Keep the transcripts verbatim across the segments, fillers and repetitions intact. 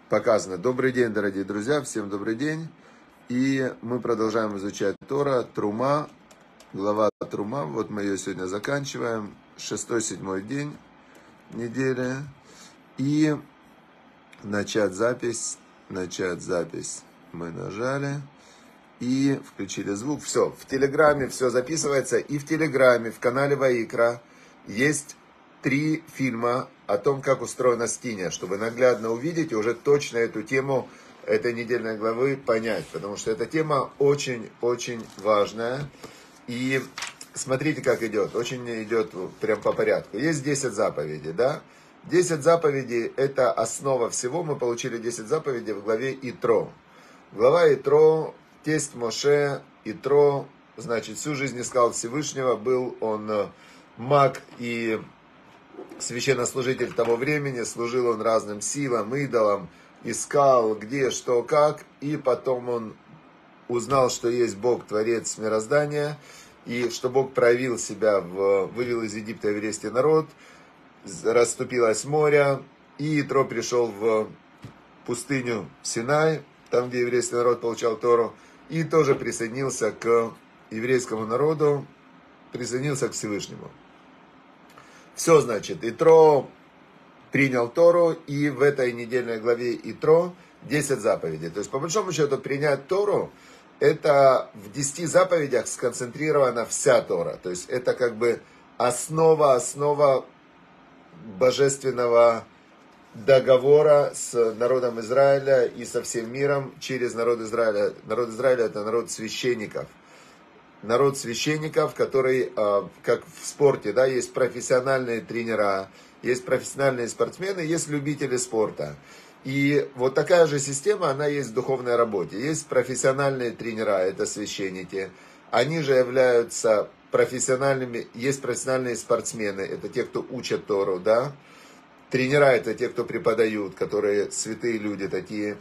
показано. Добрый день, дорогие друзья, всем добрый день. И мы продолжаем изучать Тора, Трума, глава Трума. Вот мы ее сегодня заканчиваем. Шестой-седьмой день недели. И начать запись. Начать запись. Мы нажали. И включили звук. Все, в Телеграме все записывается. И в Телеграме, в канале Ваикра есть три фильма о том, как устроена скиния, чтобы наглядно увидеть и уже точно эту тему этой недельной главы понять. Потому что эта тема очень-очень важная. И смотрите, как идет. Очень идет прям по порядку. Есть десять заповедей, да? десять заповедей – это основа всего. Мы получили десять заповедей в главе Итро. Глава Итро, тесть Моше, Итро, значит, всю жизнь искал Всевышнего. Был он маг и священнослужитель того времени, служил он разным силам, идолам, искал где, что, как, и потом он узнал, что есть Бог, Творец мироздания, и что Бог проявил себя, в, вывел из Египта еврейский народ, расступилось море, и Итро пришел в пустыню Синай, там, где еврейский народ получал Тору, и тоже присоединился к еврейскому народу, присоединился к Всевышнему. Все, значит, Итро принял Тору, и в этой недельной главе Итро десять заповедей. То есть, по большому счету, принять Тору, это в десяти заповедях сконцентрирована вся Тора. То есть, это как бы основа, основа божественного договора с народом Израиля и со всем миром через народ Израиля. Народ Израиля – это народ священников. Народ священников, который, как в спорте, да, есть профессиональные тренера, есть профессиональные спортсмены, есть любители спорта. И вот такая же система, она есть в духовной работе. Есть профессиональные тренера, это священники. Они же являются профессиональными, есть профессиональные спортсмены, это те, кто учат Тору, да. Тренера, это те, кто преподают, которые святые люди такие.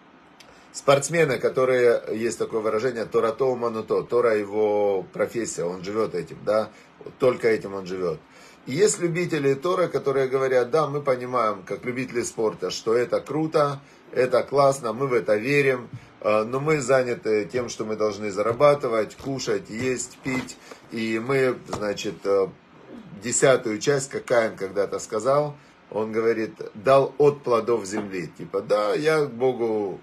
Спортсмены, которые, есть такое выражение, Тора-то умануто, Тора его профессия, он живет этим, да, только этим он живет. И есть любители Торы, которые говорят, да, мы понимаем, как любители спорта, что это круто, это классно, мы в это верим, но мы заняты тем, что мы должны зарабатывать, кушать, есть, пить, и мы, значит, десятую часть, как Каин когда-то сказал, он говорит, дал от плодов земли, типа, да, я Богу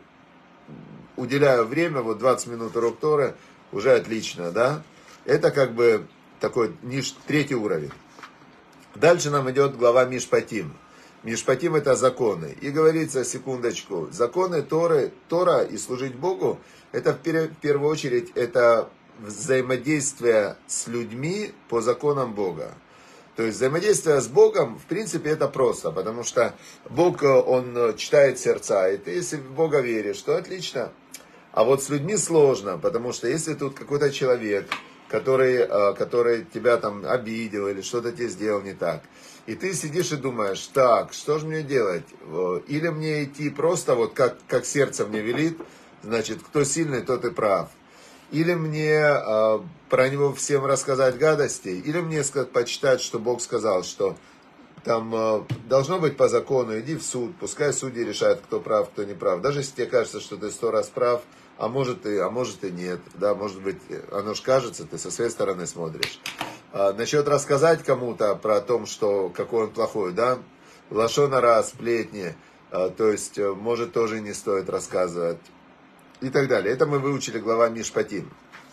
уделяю время, вот двадцать минут урок Торы, уже отлично, да? Это как бы такой ниш, третий уровень. Дальше нам идет глава Мишпатим. Мишпатим это законы. И говорится, секундочку, законы Торы, Тора и служить Богу, это в первую очередь, это взаимодействие с людьми по законам Бога. То есть взаимодействие с Богом, в принципе, это просто, потому что Бог, Он читает сердца, и ты, если в Бога веришь, то отлично. А вот с людьми сложно, потому что если тут какой-то человек, который, который тебя там обидел или что-то тебе сделал не так, и ты сидишь и думаешь, так, что же мне делать? Или мне идти просто, вот как, как сердце мне велит, значит, кто сильный, тот и прав. Или мне э, про него всем рассказать гадости, или мне сказать, почитать, что Бог сказал, что там э, должно быть по закону, иди в суд, пускай судьи решают, кто прав, кто не прав. Даже если тебе кажется, что ты сто раз прав, а может и, а может и нет, да, может быть, оно ж кажется, ты со своей стороны смотришь. А, насчет рассказать кому-то про то, что какой он плохой, да, лашон ара, сплетни, а, то есть, может, тоже не стоит рассказывать. И так далее. Это мы выучили глава Мишпатим.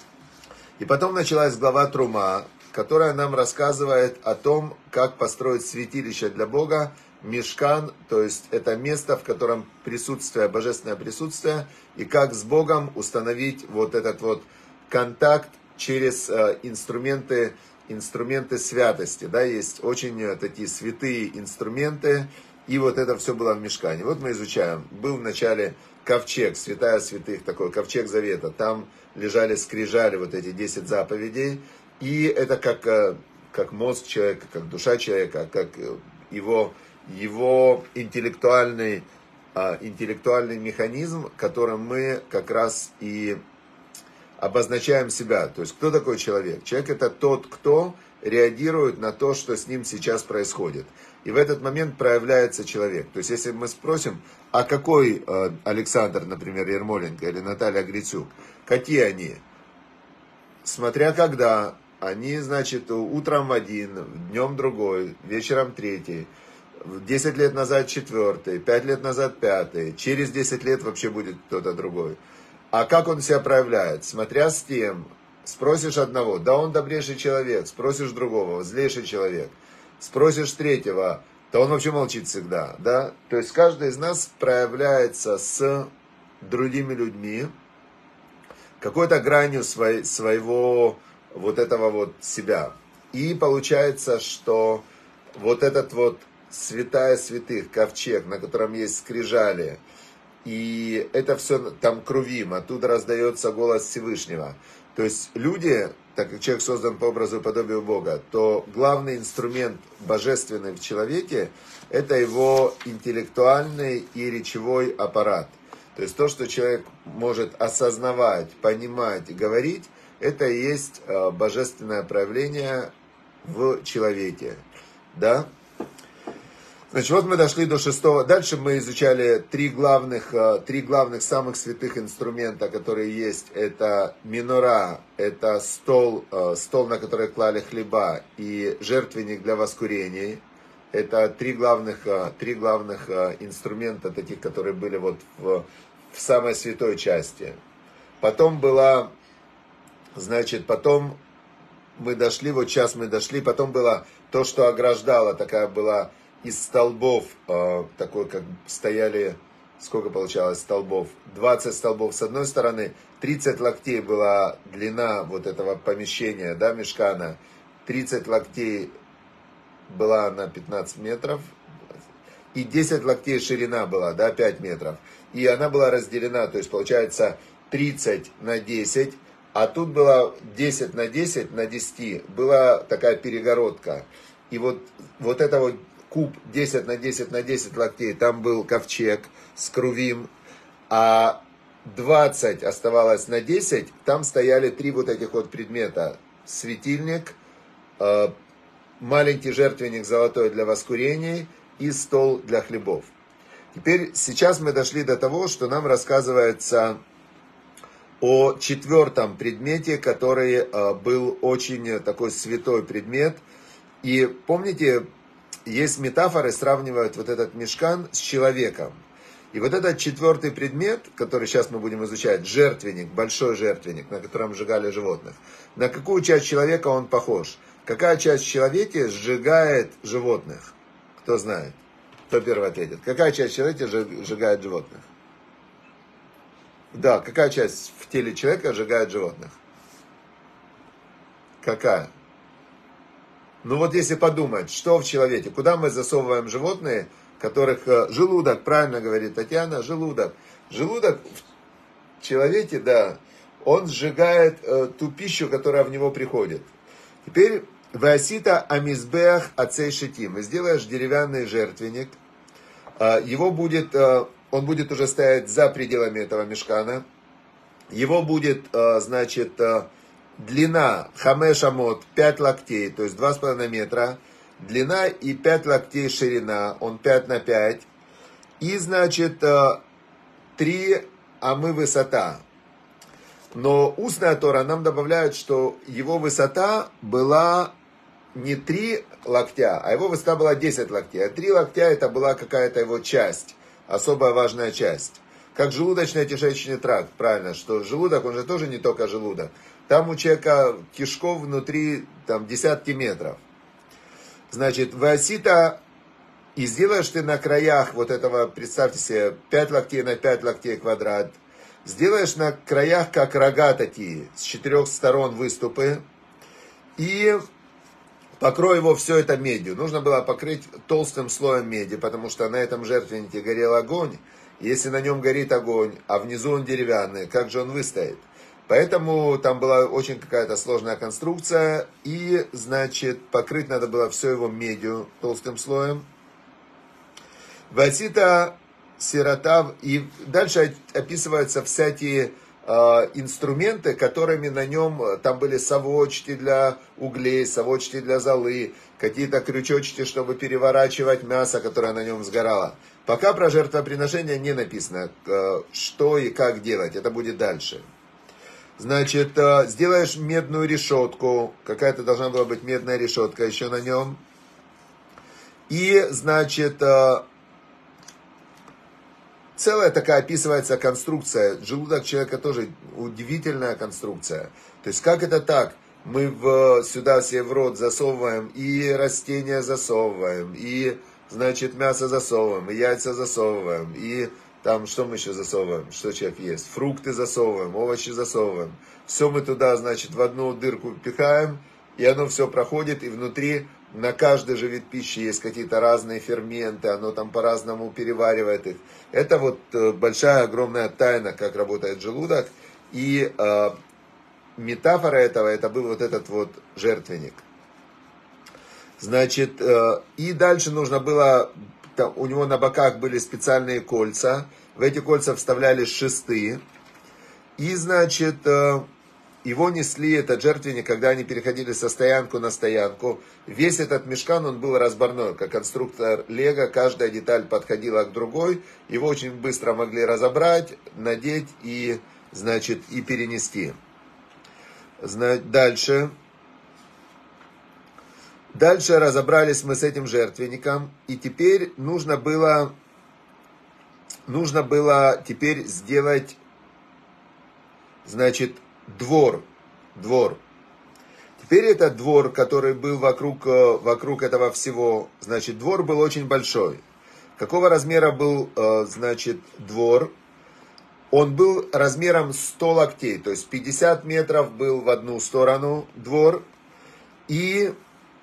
И потом началась глава Трума, которая нам рассказывает о том, как построить святилище для Бога, Мишкан, то есть это место, в котором присутствие, божественное присутствие, и как с Богом установить вот этот вот контакт через э, инструменты, инструменты святости. Да, есть очень э, такие святые инструменты, и вот это все было в Мишкане. Вот мы изучаем. Был вначале ковчег, святая святых, такой ковчег завета. Там лежали скрижали, вот эти десять заповедей. И это как, как мозг человека, как душа человека, как его, его интеллектуальный, интеллектуальный механизм, которым мы как раз и обозначаем себя. То есть, кто такой человек? Человек это тот, кто реагирует на то, что с ним сейчас происходит. и в этот момент проявляется человек. То есть, если мы спросим, а какой э, Александр, например, Ермоленко или Наталья Грицюк, какие они? Смотря когда, они, значит, утром один, днем другой, вечером третий, десять лет назад четвертый, пять лет назад пятый, через десять лет вообще будет кто-то другой. А как он себя проявляет? Смотря с тем, спросишь одного, да он добрейший человек, спросишь другого, злейший человек, спросишь третьего, то он вообще молчит всегда, да? То есть каждый из нас проявляется с другими людьми, какой-то гранью своей, своего вот этого вот себя. И получается, что вот этот вот святая святых, ковчег, на котором есть скрижали, и это все там крувим, оттуда раздается голос Всевышнего. То есть люди, так как человек создан по образу и подобию Бога, то главный инструмент божественный в человеке – это его интеллектуальный и речевой аппарат. То есть то, что человек может осознавать, понимать и говорить, это и есть божественное проявление в человеке. Да? Значит, вот мы дошли до шестого. Дальше мы изучали три главных, три главных самых святых инструмента, которые есть. Это минора, это стол, стол, на который клали хлеба, и жертвенник для воскурений. Это три главных, три главных инструмента, таких, которые были вот в, в самой святой части. Потом была, значит, потом мы дошли, вот сейчас мы дошли, потом было то, что ограждало, такая была из столбов, такой, как стояли, сколько получалось столбов? двадцать столбов с одной стороны, тридцать локтей была длина вот этого помещения, да, мишкана, тридцать локтей была на пятнадцать метров, и десять локтей ширина была, да, пять метров. И она была разделена, то есть получается тридцать на десять, а тут было десять на десять на десять, была такая перегородка. И вот, вот это вот куб десять на десять на десять локтей, там был ковчег с крувим, а двадцать оставалось на десять, там стояли три вот этих вот предмета. Светильник, маленький жертвенник золотой для воскурений и стол для хлебов. Теперь, сейчас мы дошли до того, что нам рассказывается о четвертом предмете, который был очень такой святой предмет. И помните, есть метафоры, сравнивают вот этот мишкан с человеком. И вот этот четвертый предмет, который сейчас мы будем изучать, жертвенник, большой жертвенник, на котором сжигали животных. На какую часть человека он похож? Какая часть в человеке сжигает животных? Кто знает? Кто первый ответит? Какая часть в человеке сжигает животных? Да, какая часть в теле человека сжигает животных? Какая? Ну вот если подумать, что в человеке, куда мы засовываем животные, которых желудок, правильно говорит Татьяна, желудок. Желудок в человеке, да, он сжигает э, ту пищу, которая в него приходит. Теперь Васита амизбеах ацей шитим. И сделаешь деревянный жертвенник. Э, его будет, э, он будет уже стоять за пределами этого мишкана. Его будет, э, значит, э, длина хамеш амот, пять локтей, то есть два с половиной метра. Длина и пять локтей ширина, он пять на пять. И, значит, три амы высота. Но устная Тора нам добавляет, что его высота была не три локтя, а его высота была десять локтей. А три локтя это была какая-то его часть, особая важная часть. Как желудочно-кишечный тракт, правильно, что желудок, он же тоже не только желудок. Там у человека кишков внутри там, десятки метров. Значит, васита, и сделаешь ты на краях вот этого, представьте себе, пять локтей на пять локтей квадрат. Сделаешь на краях как рога такие, с четырех сторон выступы. И покрой его все это медью. Нужно было покрыть толстым слоем меди, потому что на этом жертвеннике горел огонь. Если на нем горит огонь, а внизу он деревянный, как же он выстоит? Поэтому там была очень какая-то сложная конструкция. И, значит, покрыть надо было все его медью толстым слоем. Васита сиротав. И дальше описываются всякие инструменты, которыми на нем, там были совочки для углей, совочки для золы, какие-то крючочки, чтобы переворачивать мясо, которое на нем сгорало. Пока про жертвоприношение не написано, что и как делать, это будет дальше. Значит, сделаешь медную решетку, какая-то должна была быть медная решетка еще на нем. И, значит, целая такая описывается конструкция. Желудок человека тоже удивительная конструкция. То есть, как это так? Мы в, сюда все в рот засовываем, и растения засовываем, и, значит, мясо засовываем, и яйца засовываем, и там, что мы еще засовываем, что человек ест? Фрукты засовываем, овощи засовываем. Все мы туда, значит, в одну дырку пихаем, и оно все проходит, и внутри на каждый же вид пищи есть какие-то разные ферменты, оно там по-разному переваривает их. Это вот большая, огромная тайна, как работает желудок. И э, метафора этого, это был вот этот вот жертвенник. Значит, э, и дальше нужно было, там, у него на боках были специальные кольца, в эти кольца вставлялись шесты. И, значит, э, его несли, этот жертвенник, когда они переходили со стоянку на стоянку. Весь этот мишкан, он был разборной, как конструктор Лего, каждая деталь подходила к другой. Его очень быстро могли разобрать, надеть и, значит, и перенести. Дальше. Дальше разобрались мы с этим жертвенником. И теперь нужно было, нужно было теперь сделать, значит, двор, двор. Теперь этот двор, который был вокруг, вокруг этого всего, значит, двор был очень большой. Какого размера был, значит, двор? Он был размером сто локтей, то есть пятьдесят метров был в одну сторону двор. И,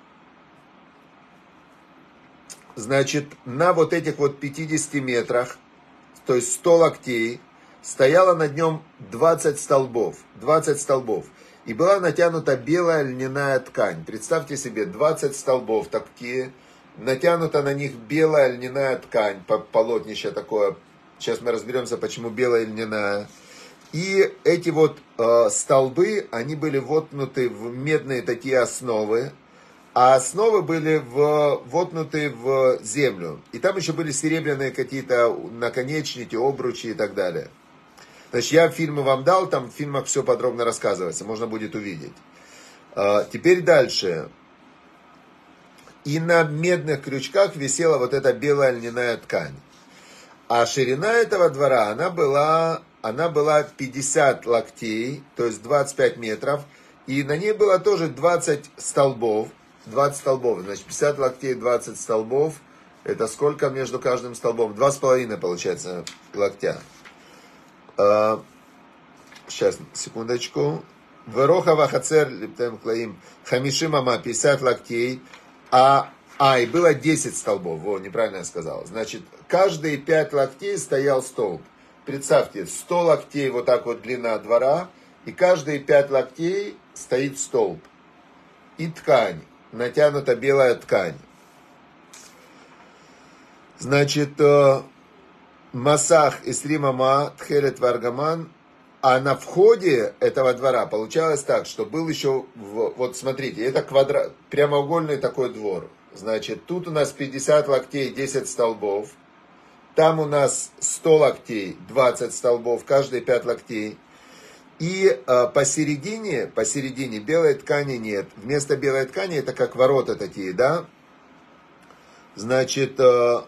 значит, на вот этих вот пятидесяти метрах, то есть сто локтей, стояло над нем двадцать столбов, двадцать столбов, и была натянута белая льняная ткань. Представьте себе, двадцать столбов такие, натянута на них белая льняная ткань, полотнище такое. Сейчас мы разберемся, почему белая льняная. И эти вот э, столбы, они были воткнуты в медные такие основы, а основы были в, воткнуты в землю. И там еще были серебряные какие-то наконечники, обручи и так далее. Значит, я фильмы вам дал, там в фильмах все подробно рассказывается, можно будет увидеть. А, теперь дальше. И на медных крючках висела вот эта белая льняная ткань. А ширина этого двора, она была, она была пятьдесят локтей, то есть двадцать пять метров. И на ней было тоже двадцать столбов. двадцать столбов, значит, пятьдесят локтей, двадцать столбов. Это сколько между каждым столбом? Два с половиной получается локтя. Сейчас, секундочку. Верохава хацер липтем клаим хамишим ама, пятьдесят локтей. А, а, и было десять столбов. Во, неправильно я сказал. Значит, каждые пять локтей стоял столб. Представьте, сто локтей вот так вот длина двора. И каждые пять локтей стоит столб. И ткань. Натянута белая ткань. Значит, Масах Исримама Тхелет Варгаман. А на входе этого двора получалось так, что был еще, вот смотрите, это квадрат, прямоугольный такой двор. Значит, тут у нас пятьдесят локтей, десять столбов. Там у нас сто локтей, двадцать столбов, каждые пять локтей. И а, посередине, посередине белой ткани нет. Вместо белой ткани это как ворота такие, да? Значит, а,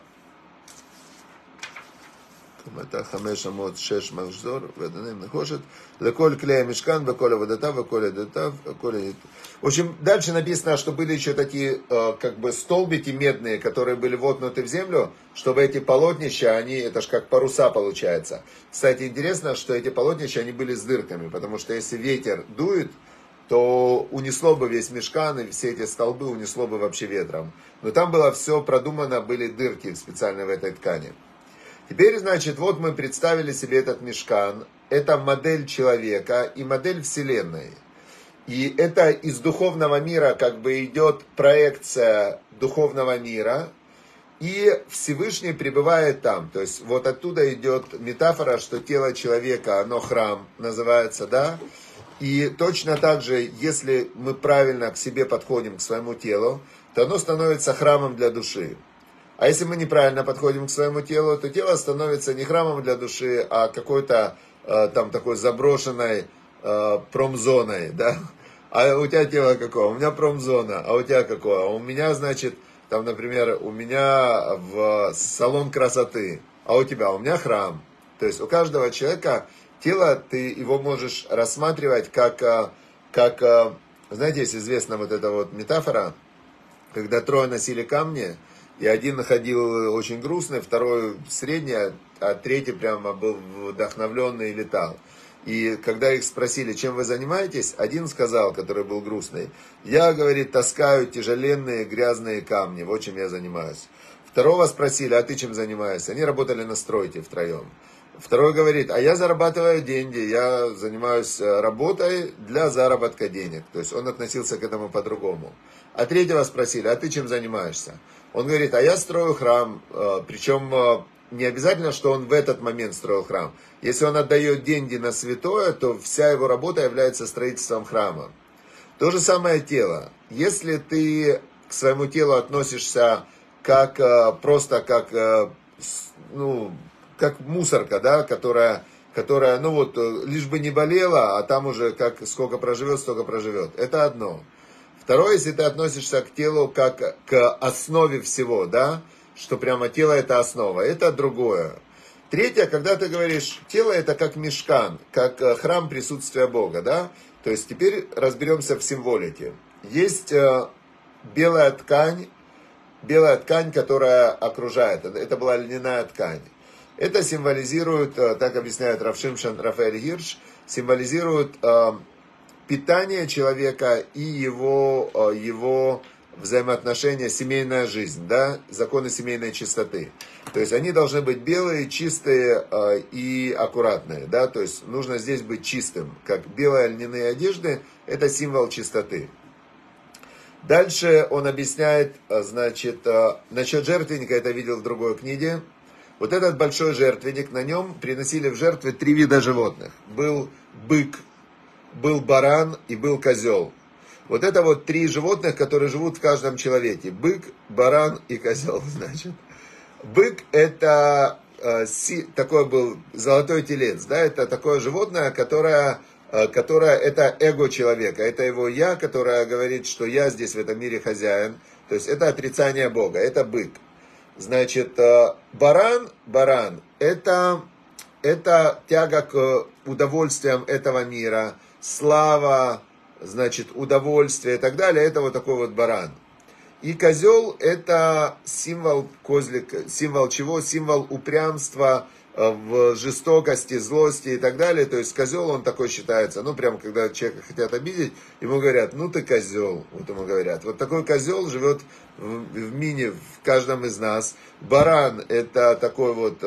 это хамеш амот шеш махзор, веданем нахошет, леколь клея мешкан, веколя водотав, веколя дотав, веколя... В общем, дальше написано, что были еще такие, как бы, столбики медные, которые были воткнуты в землю, чтобы эти полотнища, они, это ж как паруса получается. Кстати, интересно, что эти полотнища, они были с дырками, потому что если ветер дует, то унесло бы весь мишкан, и все эти столбы унесло бы вообще ветром. Но там было все продумано, были дырки специально в этой ткани. Теперь, значит, вот мы представили себе этот мишкан. Это модель человека и модель Вселенной. И это из духовного мира как бы идет проекция духовного мира. и Всевышний пребывает там. То есть вот оттуда идет метафора, что тело человека, оно храм называется, да. И точно так же, если мы правильно к себе подходим, к своему телу, то оно становится храмом для души. А если мы неправильно подходим к своему телу, то тело становится не храмом для души, а какой-то э, там такой заброшенной э, промзоной, да. А у тебя тело какое? У меня промзона. А у тебя какое? А у меня, значит, там, например, у меня в салон красоты. А у тебя? У меня храм. То есть у каждого человека тело, ты его можешь рассматривать как, как, знаете, есть известна вот эта вот метафора, когда трое носили камни, и один ходил очень грустный, второй средний, а третий прямо был вдохновленный и летал. И когда их спросили, чем вы занимаетесь, один сказал, который был грустный, я, говорит, таскаю тяжеленные грязные камни, вот чем я занимаюсь. Второго спросили, а ты чем занимаешься? Они работали на стройке втроем. Второй говорит, а я зарабатываю деньги, я занимаюсь работой для заработка денег. То есть он относился к этому по-другому. А третьего спросили, а ты чем занимаешься? Он говорит, а я строю храм, причем не обязательно, что он в этот момент строил храм. Если он отдает деньги на святое, то вся его работа является строительством храма. То же самое тело. Если ты к своему телу относишься как просто как, ну, как мусорка, да, которая, которая, ну вот, лишь бы не болела, а там уже как сколько проживет, столько проживет. Это одно. Второе, если ты относишься к телу как к основе всего, да, что прямо тело это основа, это другое. Третье, когда ты говоришь, тело это как мишкан, как храм присутствия Бога, да, то есть теперь разберемся в символике. Есть белая ткань, белая ткань, которая окружает, это была льняная ткань. Это символизирует, так объясняет Рав Шимшон Рафаэль Гирш, символизирует питание человека и его, его взаимоотношения, семейная жизнь, да, законы семейной чистоты. То есть они должны быть белые, чистые э, и аккуратные, да, то есть нужно здесь быть чистым, как белые льняные одежды, это символ чистоты. Дальше он объясняет, значит, э, насчет жертвенника, это видел в другой книге. Вот этот большой жертвенник, на нем приносили в жертвы три вида животных. Был бык, был баран и был козел. Вот это вот три животных, которые живут в каждом человеке. Бык, баран и козел, значит. Бык это э, си, такой был золотой телец, да, это такое животное, которое, э, которое это эго человека, это его я, которое говорит, что я здесь в этом мире хозяин. То есть это отрицание Бога, это бык. Значит, э, баран, баран, это, это тяга к удовольствиям этого мира, слава, значит, удовольствие и так далее, это вот такой вот баран. И козел это символ козлик, символ чего? Символ упрямства в жестокости, злости и так далее. То есть козел, он такой считается, ну прям когда человека хотят обидеть, ему говорят, ну ты козел, вот ему говорят. Вот такой козел живет в, в мини в каждом из нас. Баран это такой вот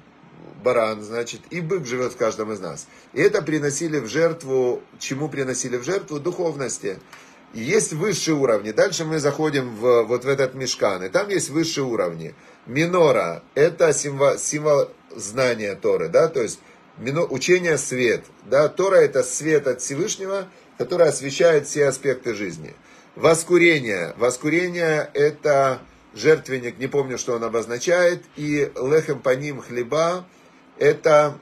баран, значит, и бык живет в каждом из нас. И это приносили в жертву, чему приносили в жертву? Духовности. И есть высшие уровни. Дальше мы заходим в, вот в этот мишкан, и там есть высшие уровни. Минора – это символ, символ знания Торы, да, то есть мино, учение свет. Да? Тора – это свет от Всевышнего, который освещает все аспекты жизни. Воскурение. Воскурение – это жертвенник, не помню, что он обозначает, и лехем паним хлеба. Это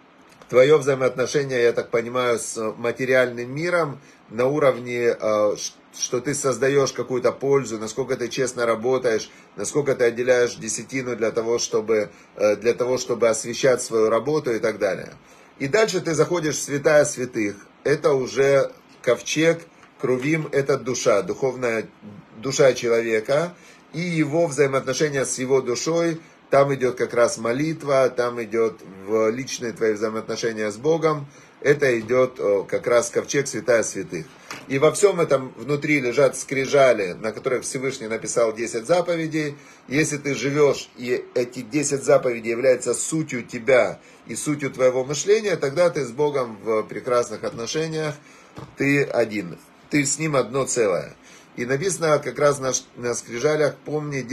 твое взаимоотношение, я так понимаю, с материальным миром на уровне, что ты создаешь какую-то пользу, насколько ты честно работаешь, насколько ты отделяешь десятину для того, чтобы, для того, чтобы освещать свою работу и так далее. И дальше ты заходишь в святая святых. Это уже ковчег, крувим, это душа, духовная душа человека и его взаимоотношения с его душой. Там идет как раз молитва, там идет в личные твои взаимоотношения с Богом. Это идет как раз ковчег святая святых. И во всем этом внутри лежат скрижали, на которых Всевышний написал десять заповедей. Если ты живешь, и эти десять заповедей являются сутью тебя и сутью твоего мышления, тогда ты с Богом в прекрасных отношениях, ты один, ты с Ним одно целое. И написано как раз на, на скрижалях, помни день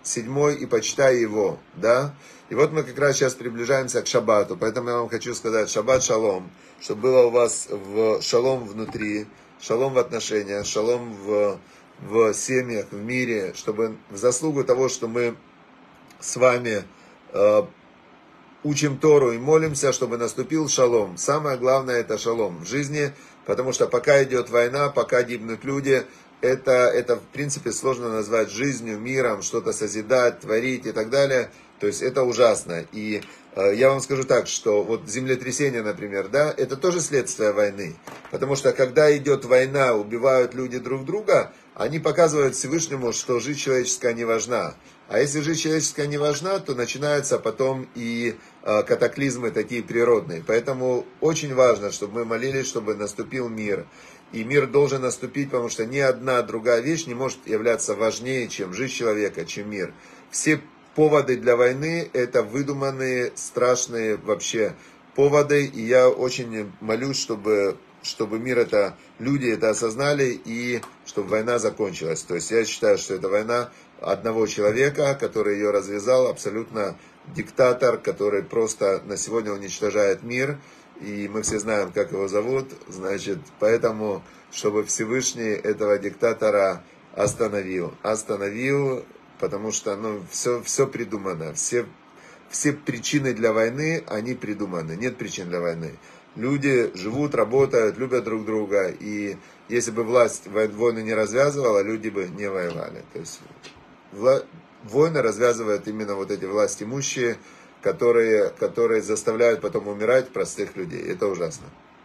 седьмой и почитай его, да. И вот мы как раз сейчас приближаемся к шаббату, поэтому я вам хочу сказать шаббат шалом, чтобы было у вас в шалом внутри, шалом в отношениях, шалом в, в семьях, в мире, чтобы в заслугу того, что мы с вами э, учим Тору и молимся, чтобы наступил шалом. Самое главное это шалом в жизни, потому что пока идет война, пока гибнут люди, это, это в принципе сложно назвать жизнью, миром, что-то созидать, творить и так далее. То есть это ужасно. И э, я вам скажу так, что вот землетрясение, например, да, это тоже следствие войны. Потому что когда идет война, убивают люди друг друга, они показывают Всевышнему, что жизнь человеческая не важна. А если жизнь человеческая не важна, то начинаются потом и э, катаклизмы такие природные. Поэтому очень важно, чтобы мы молились, чтобы наступил мир. И мир должен наступить, потому что ни одна другая вещь не может являться важнее, чем жизнь человека, чем мир. Все поводы для войны это выдуманные, страшные вообще поводы. И я очень молюсь, чтобы, чтобы мир это, люди это осознали и чтобы война закончилась. То есть я считаю, что это война одного человека, который ее развязал, абсолютно диктатор, который просто на сегодня уничтожает мир. И мы все знаем, как его зовут. Значит, поэтому, чтобы Всевышний этого диктатора остановил. Остановил, потому что ну, все, все придумано. Все, все причины для войны, они придуманы. Нет причин для войны. Люди живут, работают, любят друг друга. И если бы власть войны не развязывала, люди бы не воевали. То есть вла... войны развязывают именно вот эти властимущие, которые, которые заставляют потом умирать простых людей. Это ужасно.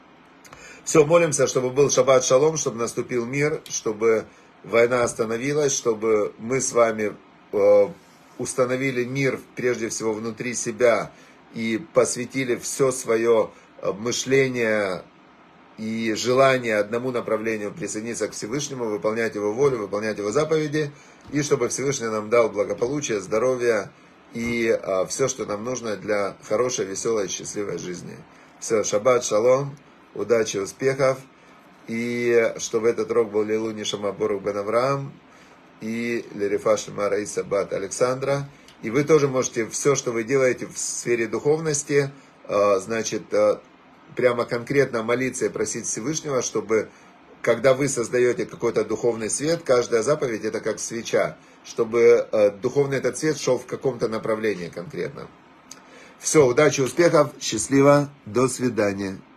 Все, молимся, чтобы был шаббат шалом, чтобы наступил мир, чтобы война остановилась, чтобы мы с вами э, установили мир прежде всего внутри себя и посвятили все свое мышление и желание одному направлению присоединиться к Всевышнему, выполнять Его волю, выполнять Его заповеди, и чтобы Всевышний нам дал благополучие, здоровье и а, все, что нам нужно для хорошей, веселой, счастливой жизни. Все, шаббат, шалом, удачи, успехов, и чтобы этот урок был Лейлу Нишама Борух бен Авраам и Лерифа Шема Раиса бат Александра. И вы тоже можете все, что вы делаете в сфере духовности, а, значит, а, прямо конкретно молиться и просить Всевышнего, чтобы, когда вы создаете какой-то духовный свет, каждая заповедь это как свеча, чтобы э, духовный этот свет шел в каком-то направлении конкретном. Все, удачи, успехов, счастливо, до свидания.